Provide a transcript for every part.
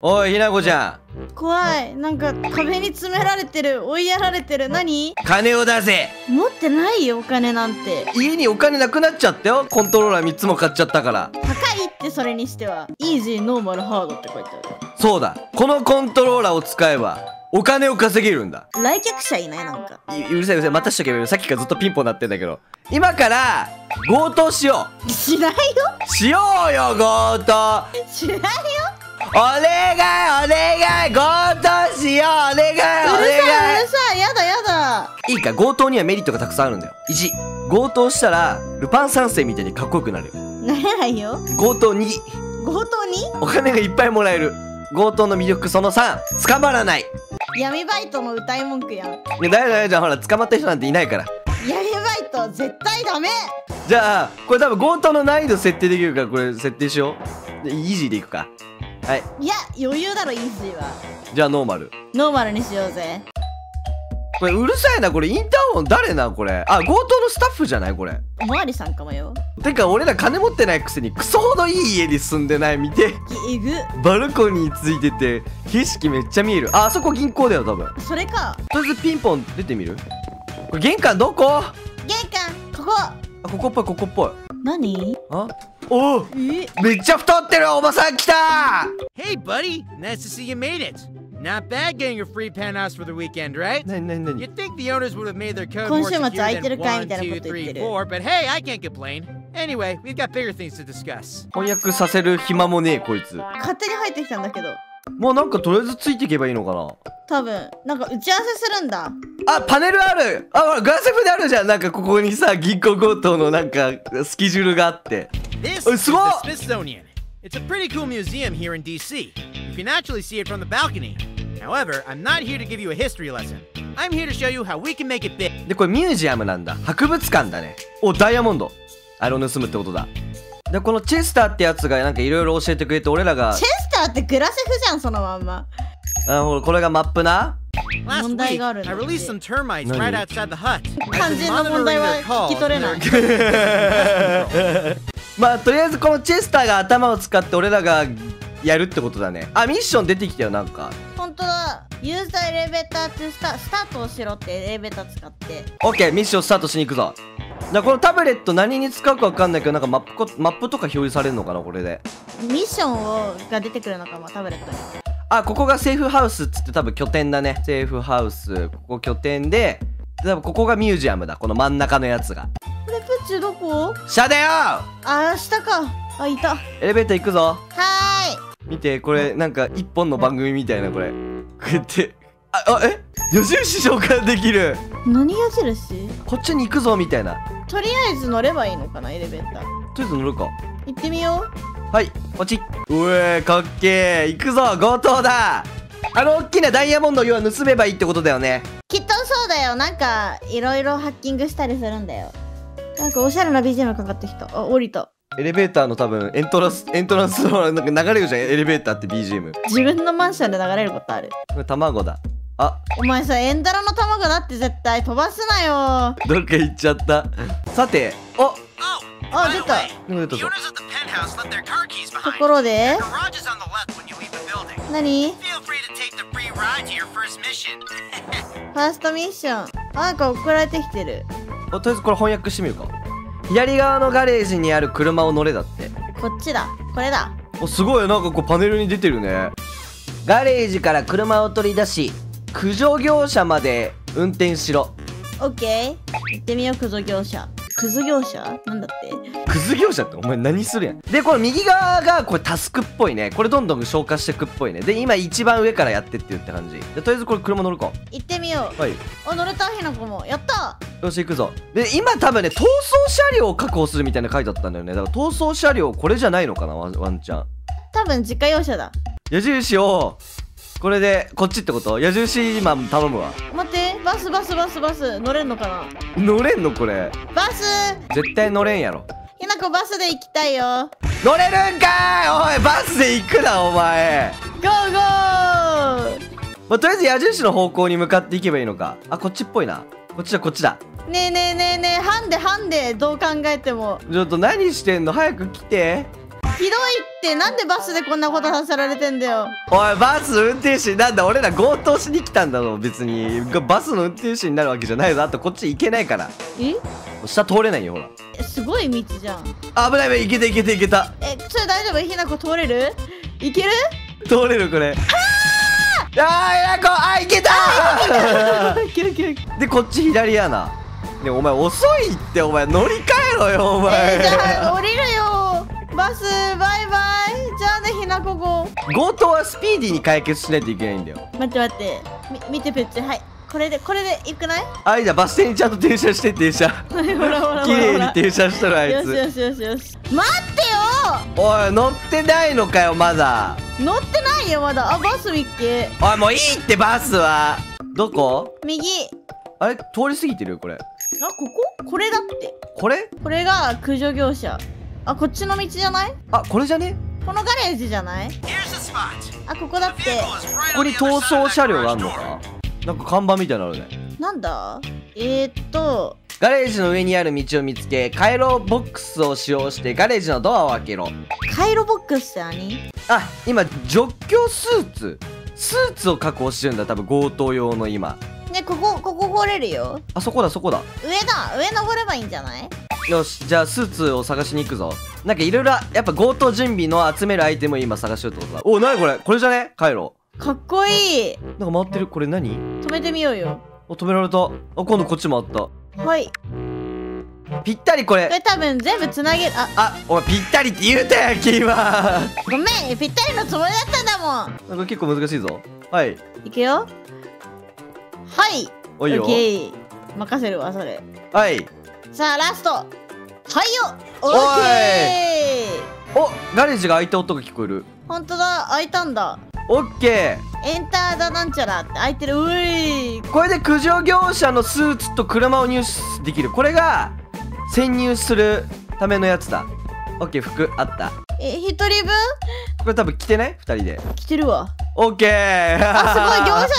おい、ひなこちゃん。 怖い。なんか壁に詰められてる。追いやられてる。何？ 金を出せ。 持ってないよ、お金なんて。 家にお金なくなっちゃったよ。コントローラー3つも買っちゃったから。 高いって、それにしては。イージー、ノーマル、ハードって書いてある。 そうだ。このコントローラーを使えばお金を稼げるんだ。 来客者いない？なんかうるさいうるさい。またしとけばいいよ。さっきからずっとピンポン鳴ってんだけど。今から強盗しよしないよ。 う。しようよ、強盗。 しないよ。 お願いお願い、強盗しよう。お願いおうるさい、う願い。 るさい。やだやだ。 いいか、強盗にはメリットがたくさんあるんだよ。1、強盗したらルパン三世みたいにかっこよくなる。 なれないよ。 強盗2、 強盗にお金がいっぱいもらえる。強盗の魅力その3、捕まらない。 闇バイトの歌い文句やん。 いや、だよだよ、じゃあほら、捕まった人なんていないから。 闇バイト絶対ダメ。 じゃあこれ多分強盗の難易度設定できるから、これ設定しよう。でイージーでいくか。はい。 いや、余裕だろ、イージーは。 じゃあノーマル。 ノーマルにしようぜ。 これうるさいな。これインターホン誰なこれ。あ、強盗のスタッフじゃないこれ。 おまわりさんかもよ。 てか俺ら金持ってないくせにクソほどいい家に住んでない。見て、 えぐ。 バルコニーついてて景色めっちゃ見える。あそこ銀行だよ多分。 それか。 とりあえずピンポン出てみる。これ玄関どこ？ 玄関、ここ。 あ、ここっぽい、ここっぽい。 何？ あ、おお、 え？ めっちゃ太ってる。おばさん来た。 Hey, buddy! Nice to see you made it. Not bad getting your free penthouse for the weekend, right? なになになに。 You'd think the owners would have made their code 今 more 週末 secure 空いてる than かい 1, みたいなこ 2, と言って 3, る。 4, but hey, I can't complain. Anyway, we've got bigger things to discuss. 翻訳させる暇もねえこいつ。 勝手に入ってきたんだけど。 もうなんかとりあえずついていけばいいのかな。 多分、なんか打ち合わせするんだ。 あ、パネルある。あ、ほらグラセフであるじゃん。なんかここにさ、銀行強盗のなんかスケジュールがあって。 This Oh, is the small! Smithsonian. It's a pretty cool museum here in DC. You can actually see it from the balcony. However, I'm not here to give you a history lesson. I'm here to show you how we can make it big. でこれミュージアムなんだ。博物館だね。お、ダイヤモンド。あれを盗むってことだ。でこのチェスターってやつがなんかいろいろ教えてくれて、俺らがチェスターってグラセフじゃん、そのまんま。 ほらこれがマップな。 Last 問題 week, があるんだ I って。 released some termites Nani? right outside the hut. 肝心の問題は聞き取れない。 まあとりあえずこのチェスターが頭を使って俺らがやるってことだね。あ、ミッション出てきたよなんか。 本当だ。ユーザーエレベーターってスタートをしろってエレベーター使って。 オッケー、ミッションスタートしに行くぞ。だこのタブレット何に使うか分かんないけど、なんかマップとか表示されるのかなこれで。 ミッションが出てくるのかも、タブレットに。 あ、ここがセーフハウスっつって多分拠点だね。セーフハウス、ここ拠点で、多分ここがミュージアムだ。この真ん中のやつが。 これプッチどこ？ 下だよ。 あ、下か。あ、いた。 エレベーター行くぞ。 は見て、これなんか一本の番組みたいなこれ。こうやって、え、矢印召喚できる。 ーい。何矢印？ こっちに行くぞみたいな。 とりあえず乗ればいいのかな、エレベーター。 とりあえず乗るか。 行ってみよう。 はい、こっち。うえー、かっけー。行くぞ、強盗だ。あの大きなダイヤモンドを要は盗めばいいってことだよね。 きっとそうだよ。なんかいろいろハッキングしたりするんだよ。なんかおしゃれな BGM かかってきた。あ、降りた。 エレベーターの多分エントランスのなんか流れるじゃん。エレベーターって BGM。 自分のマンションで流れることある。 これ卵だ。あ、 お前さ、エンダラの卵だって絶対飛ばすなよ。 どっか行っちゃった。さて、お、 Oh, Oh, by the did way, that? the owners of the penthouse left their car keys と behind. ころで The garage is on the left when you leave the building. 何？ Feel free to take the free ride to your first mission. ファーストミッション。なんか送られてきてる。 とりあえずこれ翻訳してみるか。左側のガレージにある車を乗れだって。 こっちだ。これだ。 お、すごい。なんかこうパネルに出てるね。ガレージから車を取り出し、駆除業者まで運転しろ。 オッケー。行ってみよう、クズ業者。クズ業者なんだって。 クズ業者ってお前何するやん。でこの右側がこれタスクっぽいね。これどんどん消化していくっぽいね。で今一番上からやってってるって感じで、とりあえずこれ車乗るか。 行ってみよう。 はい、 お、乗れた、ひなこも。やった。 よし行くぞ。で今多分ね、逃走車両を確保するみたいな書いてあったんだよね。だから逃走車両これじゃないのかな、ワンチャン。 多分自家用車だ。 矢印をこれでこっちってこと？矢印今頼むわ。 待って、バス乗れんのかな。 乗れんのこれ？ バス。 絶対乗れんやろ。 ひなこバスで行きたいよ。 乗れるんかーい。おいバスで行くなお前。 ゴーゴー。 まあ、とりあえず矢印の方向に向かっていけばいいのか。あ、こっちっぽいな。こっちだこっちだ。 ねえ、ハンデどう考えても。 ちょっと何してんの、早く来て。 ひどいって、なんでバスでこんなことさせられてんだよ。 おい、バス運転手なんだ、俺ら強盗しに来たんだろ。別にバスの運転手になるわけじゃないぞ。あとこっち行けないから。下通れないよ、ほら。 すごい道じゃん。 危ない、いけたいけたいけた。 それ大丈夫？ひなこ通れる？いける？ 通れるこれ。ひなこ、いけたいけるいける。 で、こっち左やな。ね、お前遅いって、お前乗り換えろよ、お前。 じゃあ降りるよ。バスバイバイ。じゃあね、ひなこ号。 強盗はスピーディーに解決しないといけないんだよ。 待って待って、見てペッチ。はい、これでいくない？ じゃあバス停にちゃんと停車して、停車。 ほらほら綺麗に停車しとる、あいつ。 よし。待ってよ。 おい、乗ってないのかよ、まだ。 乗ってないよまだ。バス見っけ。 おい、もういいってバスは。どこ？ 右。 あれ、通り過ぎてるよ、これ。 これだって。 これが駆除業者。こっちの道じゃない？ これじゃね？ このガレージじゃない？ここだって。 ここに逃走車両があんのか？なんか看板みたいなのあるね。 なんだ？ ガレージの上にある道を見つけ、回路ボックスを使用してガレージのドアを開けろ。 回路ボックスって何？ 今除去スーツを確保してるんだ、多分強盗用の今。 ね、ここ掘れるよ。 そこだ。 上登ればいいんじゃない？ よし、じゃあスーツを探しに行くぞ。なんかいろいろやっぱ強盗準備の集めるアイテムを今探してるってことだ。お、なにこれ？これじゃね？回路。 かっこいい。 なんか回ってる。これ何？ 止めてみようよ。 止められた。今度こっち回った。 はい。 ぴったりこれ。 これ多分全部つなげる。 お前ぴったりって言うたやんけ今。 ごめん、ぴったりのつもりだったんだもん。 なんか結構難しいぞ。はい。 いくよ。はい。 おいよ。 オッケー。任せるわそれ。 はい。 さあラスト。はいよ。オッケー。ガレージが開いた音が聞こえる。 ほんとだ、開いたんだ。 オッケー。エンターだなんちゃらって開いてる。 これで駆除業者のスーツと車を入手できる。これが潜入するためのやつだ。オッケー、服あった。 一人分？ これ多分着てね、2人で。 着てるわ。 オッケー。 すごい業者になった。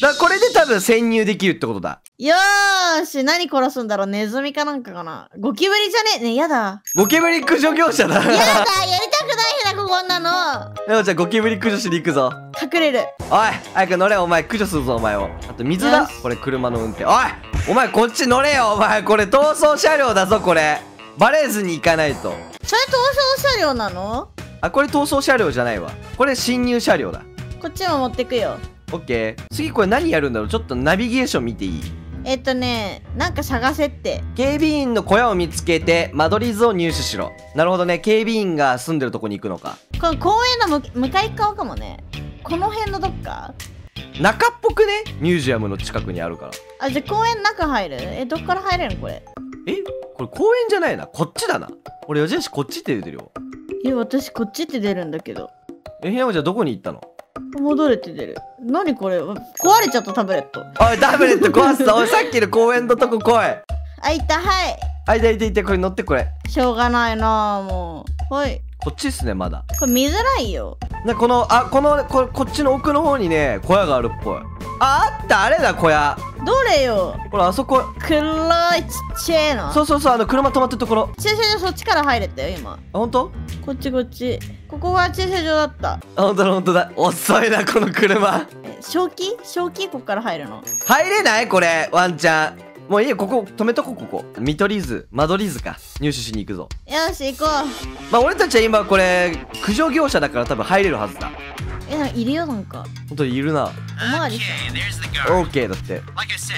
これで多分潜入できるってことだ。 よーし、何殺すんだろう？ネズミかなんかかな？ゴキブリじゃねえ。やだ。 ゴキブリ駆除業者だ。 やだ、やりたくないひなここんなの。 じゃあゴキブリ駆除しに行くぞ。 隠れる。 おい、早く乗れ。お前駆除するぞ、お前を。あと水だ。これ車の運転。お前こっち乗れよ。お前これ逃走車両だぞ。これバレずに行かないと。 それ逃走車両なの？ これ逃走車両じゃないわ。これ侵入車両だ。 こっちも持ってくよ。 オッケー。次これ何やるんだろう。ちょっとナビゲーション見ていい？ なんか探せって。 警備員の小屋を見つけて間取り図を入手しろ。なるほどね。警備員が住んでるとこに行くのか。 この公園の向かい側かもね。この辺のどっか中っぽくね。ミュージアムの近くにあるから。 じゃあ公園の中入る？どっから入れるのこれ？ これ公園じゃないな。こっちだな。俺矢印こっちって出てるよ。 私こっちって出るんだけど。 ひなこちゃんどこに行ったの？ 戻れって出る。何これ？壊れちゃったタブレット。 おい、タブレット壊すぞ。おい、さっきの公園のとこ来い。 いた。はい。 いた。これ乗ってこれ。 しょうがないなもう。はい。 こっちっすね、まだ。 これ見づらいよ。 こっちの奥の方にね、小屋があるっぽい。あった、あれだ、小屋。 どれよ？ これあそこ。 黒いちっちゃいの。 そう、車止まってるところ。 駐車場そっちから入れたよ、今。 ほんと？ こっち。ここが駐車場だった。 ほんとだ。遅いな、この車。 正気こっから入るの？ 入れない？これ、ワンチャン。もういいよ、ここ、止めとこ、ここ。見取り図、間取り図か。入手しに行くぞ。 よし、行こう。 俺たちは今これ、駆除業者だから多分入れるはずだ。 いるよ、なんか。 ほんといるな。 おまわりさん。 オーケーだって。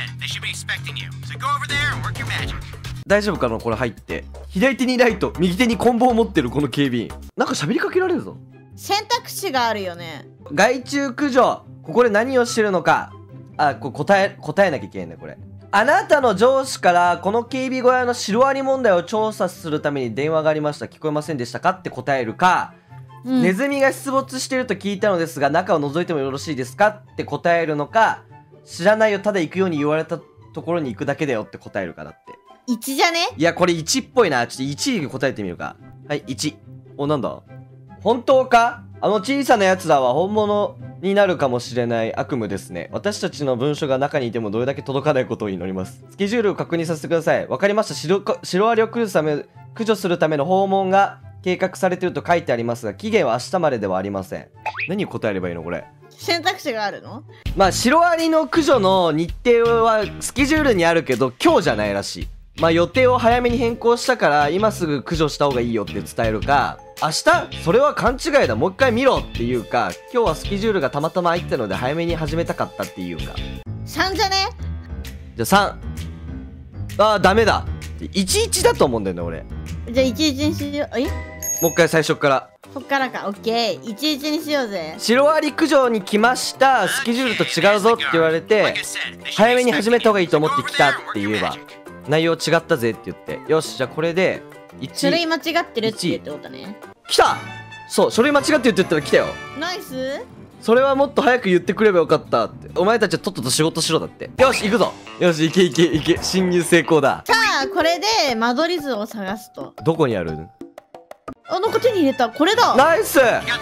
大丈夫かなこれ入って。左手にライト、右手に棍棒を持ってるこの警備員。なんか喋りかけられるぞ。 選択肢があるよね。 害虫駆除。ここで何をしてるのか。答えなきゃいけないんだ、これ。あなたの上司からこの警備小屋のシロアリ問題を調査するために電話がありました。聞こえませんでしたかって答えるか、ネズミが出没してると聞いたのですが中を覗いてもよろしいですかって答えるのか、知らないよ、ただ行くように言われたところに行くだけだよって答えるかだって。 1じゃね？ いや、これ1っぽいな。ちょっと1で答えてみるか。はい、1。なんだ？本当か？小さな奴らは本物になるかもしれない悪夢ですね。私たちの文書が中にいてもどれだけ届かないことを祈ります。スケジュールを確認させてください。わかりました。シロアリを駆除するための訪問が計画されてると書いてありますが、期限は明日までではありません。何答えればいいのこれ。 選択肢があるの？ まあシロアリの駆除の日程はスケジュールにあるけど今日じゃないらしい。まあ予定を早めに変更したから今すぐ駆除した方がいいよって伝えるか、明日それは勘違いだもう一回見ろっていうか、今日はスケジュールがたまたま空いてたので早めに始めたかったっていうか。 3じゃね？ じゃあ3。あーダメだ。11だと思うんだよね俺。 じゃあ11にしよう。 もう一回最初からこっからか。オッケー。11にしようぜ。 シロアリ駆除に来ました、スケジュールと違うぞって言われて早めに始めた方がいいと思って来たって言えば、内容違ったぜって言って、よしじゃあこれで書類間違ってるって言ってことね。 来た。そう書類間違って言って言ったら来たよ。 ナイス。 それはもっと早く言ってくればよかったって。お前たちはとっとと仕事しろだって。よし行くぞ。よし行け行け行け。侵入成功だ。 さあこれで間取り図を探すと。 どこにある？ あ、なんか手に入れた。これだ。 ナイス。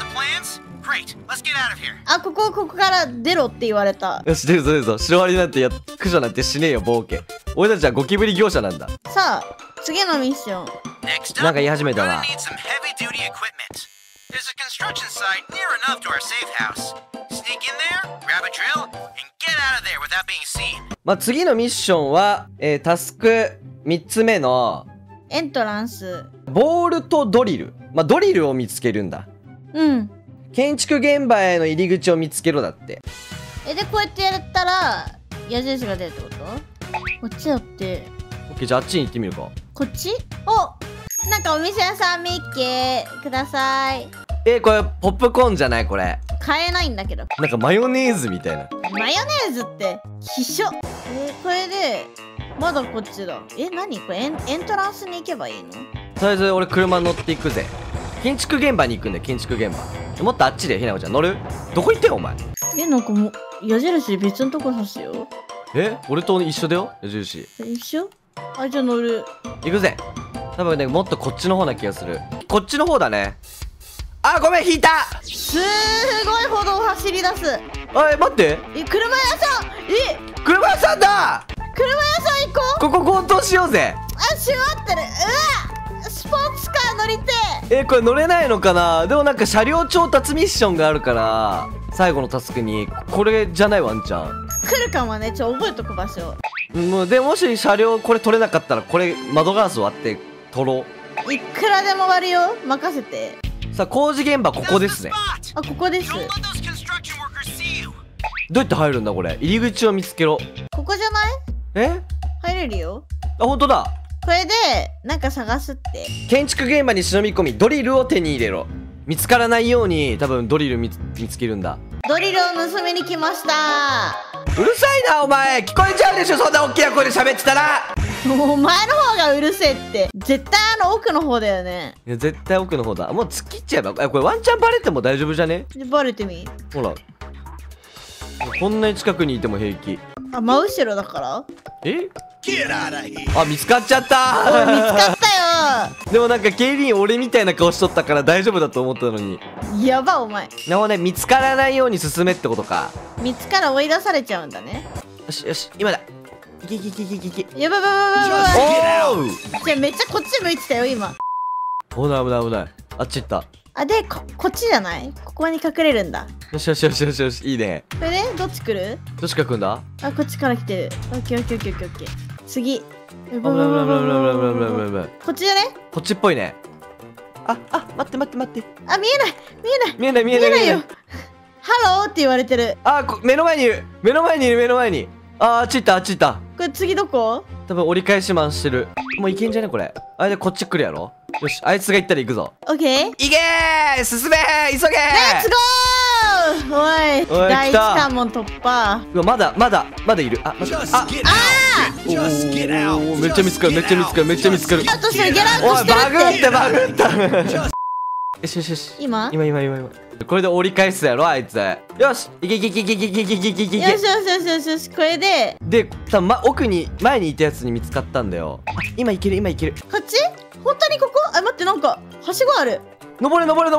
あ、ここから出ろって言われた。 よし出るぞ出るぞ。シロアリなんて駆除なんてしねえよボーケ。俺たちはゴキブリ業者なんだ。 さあ次のミッション。 なんか言い始めたな。 There's a construction site near enough to our safe house. Sneak in there, grab a drill, and get out of there without being seen. まあ次のミッションは、タスク3つ目のエントランス。 ボールとドリル。まあドリルを見つけるんだ。 うん。 建築現場への入り口を見つけろだって。 でこうやってやったら矢印が出るってこと？こっちだって。 オッケーじゃああっちに行ってみるか。 こっち？お、なんかお店屋さん見っけください。 これポップコーンじゃないこれ。 買えないんだけど。 なんかマヨネーズみたいな。 マヨネーズって希少。これでまだこっちだ。何これエントランスに行けばいいの？ とりあえず俺車乗っていくぜ。建築現場に行くんだよ。建築現場もっとあっちで。ひなこちゃん乗る？どこ行ってんお前。 なんかもう矢印別のとこ刺すよ。 俺と一緒だよ矢印。 一緒？あ、じゃあ乗る。 行くぜ。多分ねもっとこっちの方な気がする。こっちの方だね。あ、ごめん引いた。 すごい歩道を走り出す。 待って。 車屋さん。 車屋さんだ。 車屋さん行こう。 ここ強盗しようぜ。 閉まってる。うわ、スポーツカー乗りて。 これ乗れないのかな。でもなんか車両調達ミッションがあるから最後のタスクにこれじゃないワンちゃん来るかもね。覚えとく場所。 もし車両これ取れなかったらこれ窓ガラス割って取ろう。いくらでも割るよ。任せて。 さあ工事現場ここですね。 あ、ここです。 Don't let those construction workers see you. どうやって入るんだこれ。入り口を見つけろ。 ここじゃない？入れるよ。 あ、本当だ。 これでなんか探すって。 建築現場に忍び込みドリルを手に入れろ。見つからないように多分ドリル見つけるんだ。 ドリルを盗みに来ました。 うるさいなお前。聞こえちゃうでしょそんな大きな声で喋ってたら。 お前の方がうるせえって。絶対奥の方だよね。 いや絶対奥の方だ。もう突っ切っちゃえば。これワンチャンバレても大丈夫じゃね？ バレてみ。 ほらこんなに近くにいても平気。 あ、真後ろだから。 あ、見つかっちゃったー。見つかったよ。 でもなんか警備員俺みたいな顔しとったから大丈夫だと思ったのに。 やばお前。 なおね、見つからないように進めってことか。 見つから追い出されちゃうんだね。 よしよし今だ。いけいけいけいけいけいけ。 やばい。 おう。 じゃあめっちゃこっち向いてたよ今。 危ない危ない危ない。あっち行った。 でこっちじゃない？ここに隠れるんだ。 よしよしよしよしよし。いいね。 これでどっち来る？ どっちから来るんだ？ あ、こっちから来てる。オッケーオッケーオッケーオッケー。次。 危ない危ない危ない危ない危ない。 こっちじゃね？ こっちっぽいね。待って待って待って。 あ、見えない見えない見えない見えない見えないよ。 ハローって言われてる。 目の前にいる目の前にいる目の前に。あっち行ったあっち行った。 これ次どこ？ 多分折り返しマンしてる。もういけんじゃねこれ。でこっち来るやろ。よしあいつが行ったら行くぞ。 オッケー。 いけー進めー急げー。 レッツゴー。おい第一関門突破。 うわまだいる。待ってめっちゃ見つかるめっちゃ見つかるめっちゃ見つかる。 ゲラウトしてるゲラウトしてるって。 おいバグったよしよしよし。 今これで折り返すやろあいつ。よしいけいけいけいけいけいけいけいけいけいけ。 よしよしよしよしよし。これで多分奥に前にいたやつに見つかったんだよ。今いける今いける。 こっち？本当にここ？待ってなんかはしごある。 登れ登れ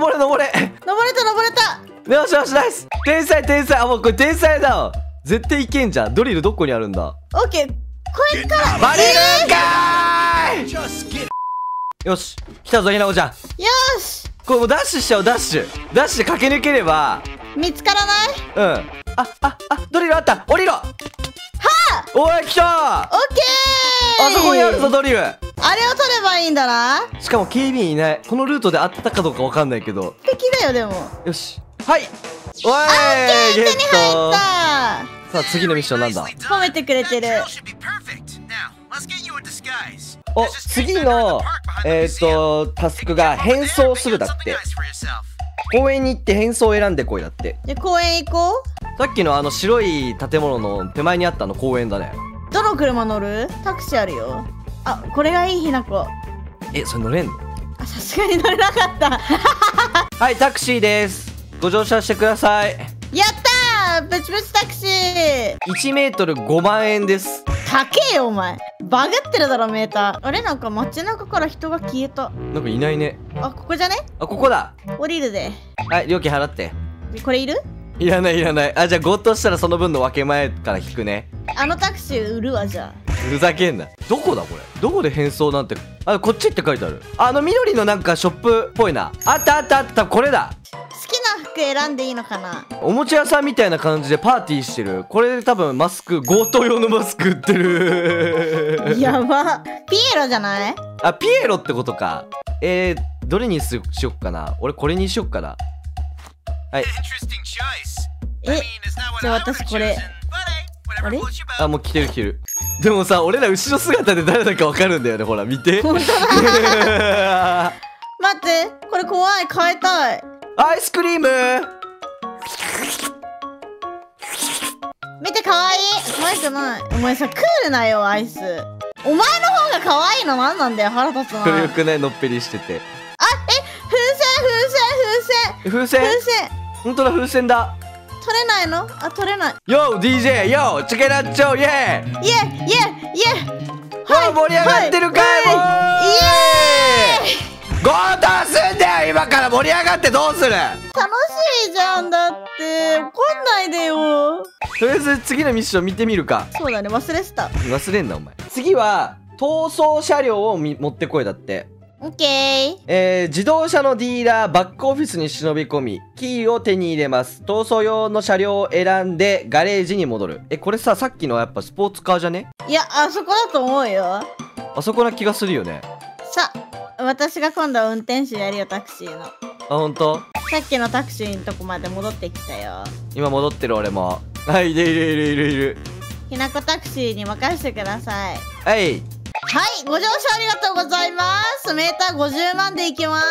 た。 よしよしナイス。天才。もうこれ天才だわ。絶対いけんじゃん。ドリルどこにあるんだ？ オッケー。これからバレるんかーい。 よし、来たぞひなこちゃん。 よし、 これもうダッシュしちゃおう。ダッシュ駆け抜ければ。 見つからない？ ドリルあった。降りろ。はあ、おい来たー。 オッケー。 あそこにあるぞドリル。 あれを取ればいいんだな。 しかも警備員いない。このルートであったかどうかわかんないけど。 敵だよでも。 よし、はい、おい手に入った。 さあ次のミッションなんだ。 褒めてくれてる。 お、次のタスクが変装するだって。公園に行って変装を選んでこいだって。 で公園行こさっきの白い建物の手前にあった公園だね。 う。どの車乗る？タクシーあるよ。あ、これがいいひなこ。 それ乗れんの？ あ、さすがに乗れなかった。 はい、タクシーです。ご乗車してください。 やったー、プチプチタクシー。 1メートル5万円です。 高えよお前。バグってるだろメーター。あれ、なんか街中から人が消えた。 なんかいないね。 あ、ここじゃね？ あ、ここだ。 降りるで。 はい、料金払って。 これいる？ いらない。あ、じゃあ強盗したらその分の分け前から引くね。 あのタクシー売るわ。じゃあふざけんな。どこだこれ。どこで変装なんて。あ、こっちって書いてある。緑のなんかショップっぽいな。あったこれだ。 好きな服選んでいいのかな？ おもちゃ屋さんみたいな感じでパーティーしてる。これで多分マスク、強盗用のマスク売ってる。 やば。ピエロじゃない？ あ、ピエロってことか。どれにしよっかな。俺これにしよっかな。はい。 じゃあ私これ。あれ？ あ、もう着てる。でもさ、俺ら後ろ姿で誰だかわかるんだよね。ほら見て。 本当だ。待って、これ怖い。変えたい。 アイスクリーム。 見て、かわいい。可愛くない。お前さ、クールなよアイス。お前の方が可愛いのなんなんだよ。腹立つな。 これよくない？のっぺりしてて。 あ、風船。 ほんとだ、風船だ。 取れないの？あ、取れない。 Yo DJ Yo チケラッチョイエーイ。 イエはい、盛り上がってるかい、もうイエ強盗すんだよ。今から盛り上がってどうする？ 楽しいじゃん。だって怒んないでよ。 とりあえず次のミッション見てみるか。 そうだね、忘れてた。 忘れんなお前。次は逃走車両を持ってこいだって。 オッケー。 自動車のディーラーバックオフィスに忍び込みキーを手に入れます。逃走用の車両を選んでガレージに戻る。これさ、さっきのはやっぱスポーツカーじゃね？ いや、あそこだと思うよ。 あそこな気がするよね。 さ、私が今度は運転手やるよ、タクシーの。 あ、ほんと？ さっきのタクシーのとこまで戻ってきたよ。 今戻ってる俺も。はい、いる。 ひなこタクシーに任せてください。 はい。 はい、ご乗車ありがとうございます。メーター50万でいきます。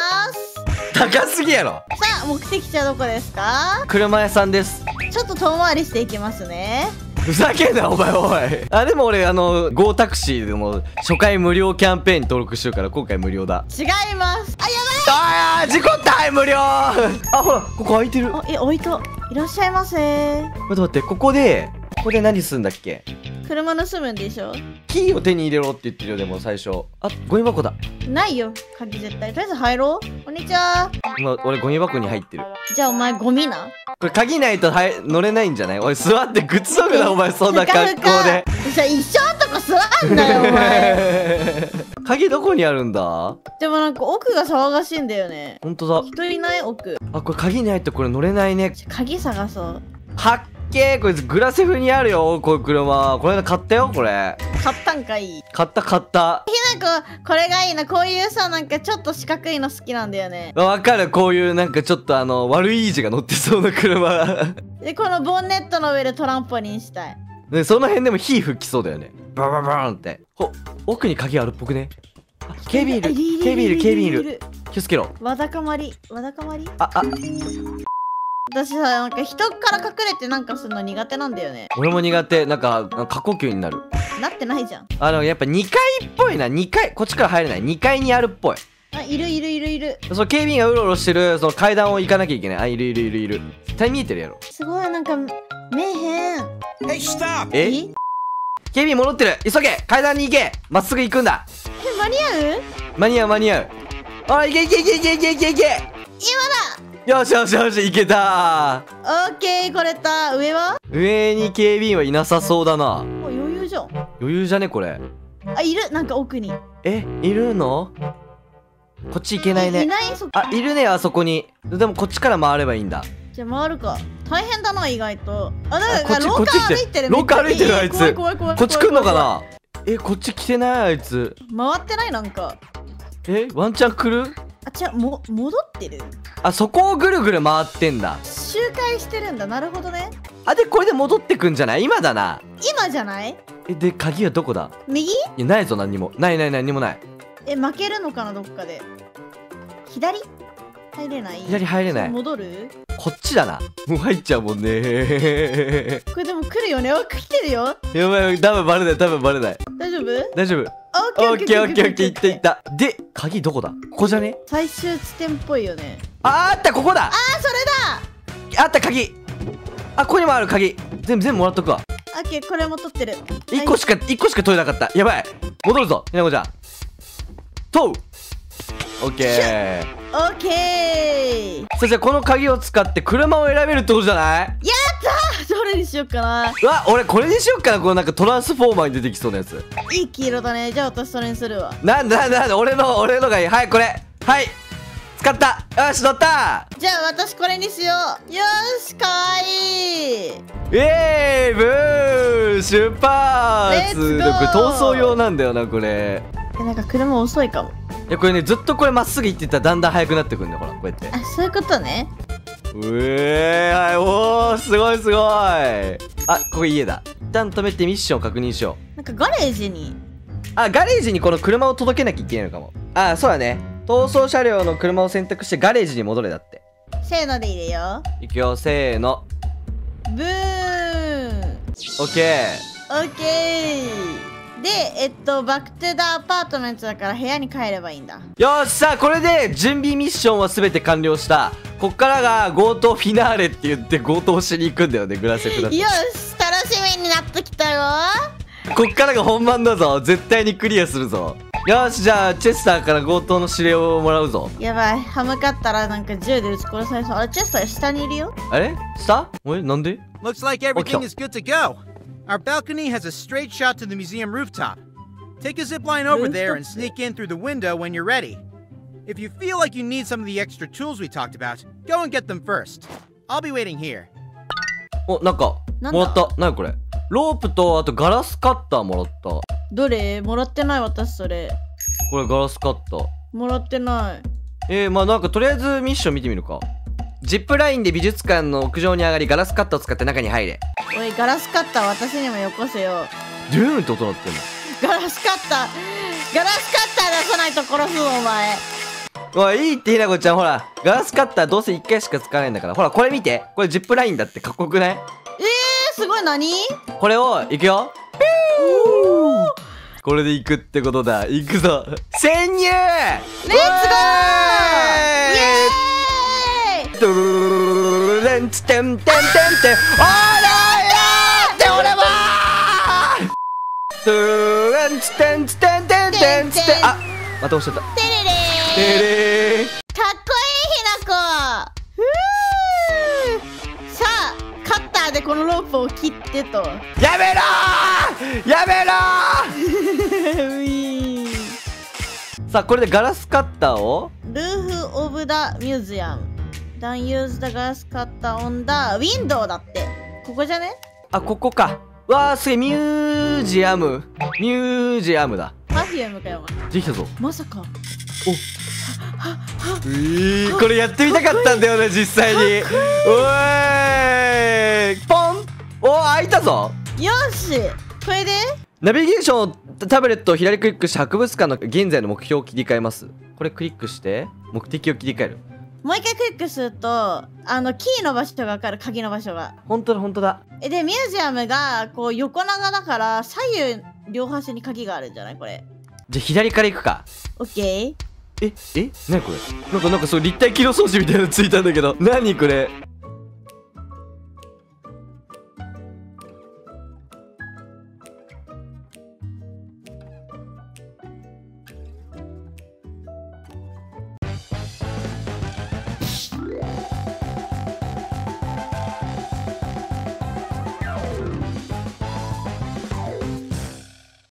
高すぎやろ。 さあ、目的地はどこですか？ 車屋さんです。 ちょっと遠回りしていきますね。 ふざけんなお前おい。でも俺Go タクシーでも初回無料キャンペーンに登録してるから今回無料だ。 違います。あ、やばい。 事故ったい無料。ほらここ空いてる。 置いと。いらっしゃいませ。 待って、ここで何すんだっけ？ 車盗むんでしょ？ キーを手に入れろって言ってるよ。でも最初ゴミ箱だ。 ないよ鍵絶対。とりあえず入ろう。こんにちは。 今俺ゴミ箱に入ってる。 じゃあお前ゴミな。 これ鍵ないと乗れないんじゃない？おい座って靴脱ぐなお前、そんな格好で。 じゃあ一緒のとこ座んなよお前。 鍵どこにあるんだ？ でもなんか奥が騒がしいんだよね。 ほんとだ。 人いない奥。 これ鍵ないとこれ乗れないね。 鍵探そう。 はっけー、これグラセフにあるよ、こういう車。これ買ったよ、これ。 買ったんかい。 買った。 ひなこ、これがいいな。こういうさ、なんかちょっと四角いの好きなんだよね。 わかる、こういうなんかちょっと悪いイージが乗ってそうな車。 で、このボンネットの上でトランポリンしたい。 で、その辺でも火吹きそうだよね。バババーンって。奥に鍵あるっぽくね。警備いる。気をつけろ。 わだかまり。私さ、なんか人から隠れてなんかするの苦手なんだよね。 俺も苦手。なんか過呼吸になる。 なってないじゃん。 やっぱ2階っぽいな。2階、こっちから入れない。2階にあるっぽい。 あ、いる。 その警備員がうろうろしてるその階段を行かなきゃいけない。あ、いる。絶対見えてるやろ。 すごい、なんか目変。 警備員戻ってる。急げ、階段に行け。まっすぐ行くんだ。 間に合う？ 間に合う。あ、行け。 今だ。 よし、行けたオッケー、これた。上は？ 上に警備員はいなさそうだな。 余裕じゃん。 余裕じゃねこれ。 あ、いる。なんか奥に。 いるの？ こっち行けないね。 いないそこ。 あ、いるね、あそこに。でもこっちから回ればいいんだ。 じゃあ回るか。大変だな意外と。あ、だあこっちから廊下歩いてる。 廊下歩いてるあいつ。 怖い怖い怖い。 こっち来んのかな。こっち来てないあいつ。 回ってないなんか。 ワンチャン来る？ あ、違う、戻ってる。 あ、そこをぐるぐる回ってんだ。 周回してるんだ。なるほどね。 あ、でこれで戻ってくんじゃない？今だな。 今じゃない？ で鍵はどこだ？ 右？ いやないぞ、何にもない何にもない。 負けるのかなどっかで。左？入れない？ 左入れない。 戻る？ こっちだな。もう入っちゃうもんね。 これでも来るよね。来てるよ。 やばい、多分バレない、多分バレない。 大丈夫？ 大丈夫。オッケーオッケーオッケー、行った行った。で鍵どこだ？ここじゃね？ 最終地点っぽいよね。 あった、ここだ。 それだ。 あった、鍵。ここにもある鍵。全部もらっとくわ。 オッケー、これも取ってる。 1個しか取れなかった。やばい、戻るぞひなこちゃん。とう。オッケー。 オッケー。 そしてこの鍵を使って車を選べるってことじゃない？ やったー。どれにしようかな。 うわ、俺これにしよっかな。このなんかトランスフォーマーに出てきそうなやつ。 いい黄色だね。じゃあ私それにするわ。 なんだ俺のがいい。はい、これ。はい、使った。よし、乗った。 じゃあ私これにしよう。よーし、かわいい。 ブー出発。 レッツゴー。 これ逃走用なんだよなこれ。 なんか車遅いかも。 いやこれね、ずっとこれまっすぐ行ってたらだんだん速くなってくるんだよ。ほらこうやって。 あ、そういうことね。 はい、おー、すごいすごい。ここ家だ。一旦止めてミッションを確認しよう。 なんかガレージに。 ガレージにこの車を届けなきゃいけないのかも。そうだね。逃走車両の車を選択してガレージに戻れだって。 せーので入れよいくよ、せーの。 ブーン。 オッケオッケー。で、バックトゥザアパートメントだから部屋に帰ればいいんだ。 ー。よっしゃ、これで準備ミッションは全て完了した。こっからが強盗フィナーレって言って強盗しに行くんだよね、グラセフだって。 よし、楽しみになってきたよ。 こっからが本番だぞ。絶対にクリアするぞ。よし、じゃあチェスターから強盗の指令をもらうぞ。 やばい、歯向かったらなんか銃で撃ち殺されそう。あれ、チェスター下にいるよ。 あれ下？なんで？ Looks like everything is good to go. Our balcony has a straight shot to the museum rooftop. Take a zip line over there and sneak in through the window when you're ready. If you feel like you need some of the extra tools we talked about, go and get them first. I'll be waiting here. なんかもらった。なにこれ？ロープとあとガラスカッターもらった。 どれ？もらってない私それ。 これガラスカッター。 もらってない。 まあなんかとりあえずミッション見てみるか。ジップラインで美術館の屋上に上がりガラスカッターを使って中に入れ。 おい、ガラスカッター私にもよこせよ。 ドゥーンって音鳴ってんの。 ガラスカッター出さないと殺すぞお前。 おい、いいってひなこちゃん。ほらガラスカッターどうせ1回しか使わないんだから。ほらこれ見て、これジップラインだって。かっこよくない？ すごい。何？ これをいくよ。これで行くってことだ。行くぞ。潜入。レッツゴー。イエーイ。ドルレンツテンテンテンテン。おらやって俺も。ドルレンツテンツテンテンテンツテン。また押しちゃった。 テレレー。かっこいいひなこ。さあカッターでこのロープを切ってと。 やめろー、やめろー。ウィー。 さあこれでガラスカッターをルーフオブダミュージアム。Don't use the glass cutter on the window だって。ここじゃね？ ここか。わーすげえ。ミュージアムだ。 パフュームかよ。 できたぞ。 まさか。 これやってみたかったんだよね実際に。おいポン。開いたぞ。 よし、これでナビゲーションタブレットを左クリックして博物館の現在の目標を切り替えます。これクリックして目的を切り替える。 もう一回クリックするとキーの場所が分かる。鍵の場所が。 本当だ。 でミュージアムがこう横長だから左右両端に鍵があるんじゃない？これじゃあ左から行くか。 オッケー。 何これ？なんかそう立体機能装置みたいなのついたんだけど。何これ？